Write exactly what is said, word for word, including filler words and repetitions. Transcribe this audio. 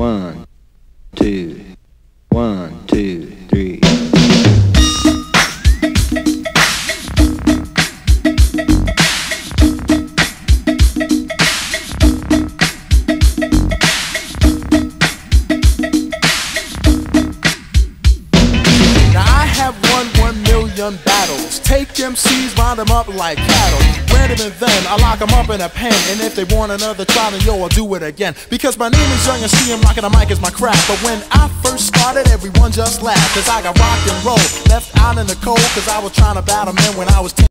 One, two, one, two, three. Battles. Take M Cs, round them up like cattle. Random and then I lock them up in a pen. And if they want another try, then yo, I'll do it again. Because my name is Young and C, I'm rocking the mic is my craft. But when I first started, everyone just laughed. Cause I got rock and roll left out in the cold. Cause I was trying to battle men when I was ten.